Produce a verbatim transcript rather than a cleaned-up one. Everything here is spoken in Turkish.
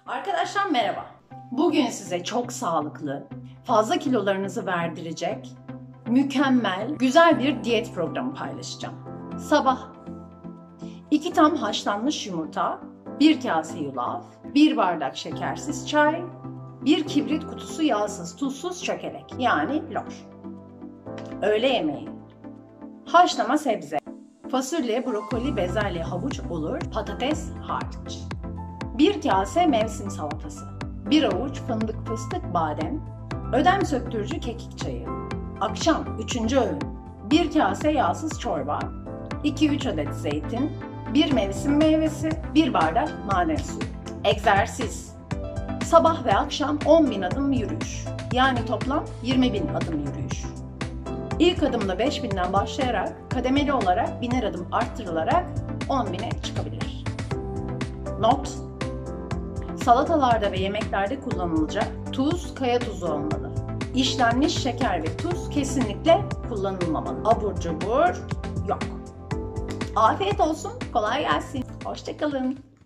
Arkadaşlar merhaba. Bugün size çok sağlıklı, fazla kilolarınızı verdirecek, mükemmel, güzel bir diyet programı paylaşacağım. Sabah iki tam haşlanmış yumurta, bir kase yulaf, bir bardak şekersiz çay, bir kibrit kutusu yağsız, tuzsuz çökelek yani lor. Öğle yemeği haşlama sebze, fasulye, brokoli, bezelye, havuç olur, patates hariç. Bir kase mevsim salatası, bir avuç fındık, fıstık, badem, ödem söktürücü kekik çayı. Akşam üçüncü öğün, bir kase yağsız çorba, iki üç adet zeytin, bir mevsim meyvesi, bir bardak maden suyu. Egzersiz, sabah ve akşam on bin adım yürüyüş, yani toplam yirmi bin adım yürüyüş. İlk adımda beş binden başlayarak kademeli olarak biner adım arttırılarak on bine çıkabilir. Not: salatalarda ve yemeklerde kullanılacak tuz, kaya tuzu olmalı. İşlenmiş şeker ve tuz kesinlikle kullanılmamalı. Abur cubur yok. Afiyet olsun, kolay gelsin. Hoşça kalın.